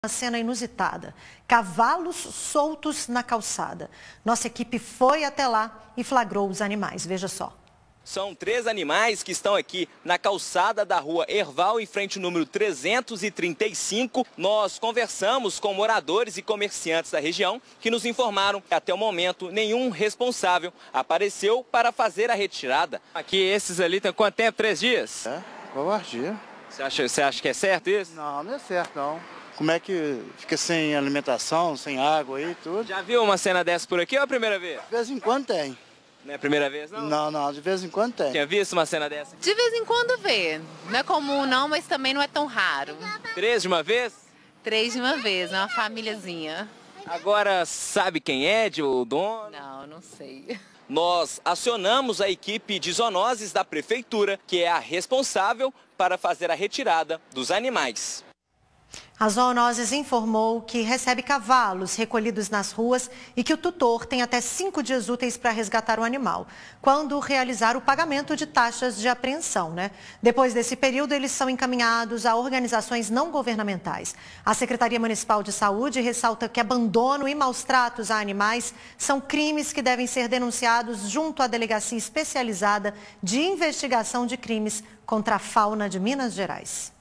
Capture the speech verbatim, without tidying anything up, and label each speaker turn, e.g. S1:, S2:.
S1: Uma cena inusitada, cavalos soltos na calçada. Nossa equipe foi até lá e flagrou os animais, veja só.
S2: São três animais que estão aqui na calçada da rua Herval, em frente ao número trezentos e trinta e cinco. Nós conversamos com moradores e comerciantes da região que nos informaram que até o momento nenhum responsável apareceu para fazer a retirada. Aqui esses ali tem quanto tempo? Três dias?
S3: É, covardia.
S2: Você acha, você acha que é certo isso?
S3: Não, não é certo não. Como é que fica sem alimentação, sem água aí, tudo?
S2: Já viu uma cena dessa por aqui ou é a primeira vez?
S3: De vez em quando tem.
S2: Não é a primeira vez, não?
S3: Não, não, de vez em quando tem.
S2: Tinha visto uma cena dessa?
S4: De vez em quando vê. Não é comum não, mas também não é tão raro.
S2: Três de uma vez?
S4: Três de uma vez, é uma famíliazinha.
S2: Agora, sabe quem é de o dono?
S4: Não, não sei.
S2: Nós acionamos a equipe de zoonoses da prefeitura, que é a responsável para fazer a retirada dos animais.
S1: A Zoonoses informou que recebe cavalos recolhidos nas ruas e que o tutor tem até cinco dias úteis para resgatar o animal, quando realizar o pagamento de taxas de apreensão, né? Depois desse período, eles são encaminhados a organizações não governamentais. A Secretaria Municipal de Saúde ressalta que abandono e maus tratos a animais são crimes que devem ser denunciados junto à Delegacia Especializada de Investigação de Crimes contra a Fauna de Minas Gerais.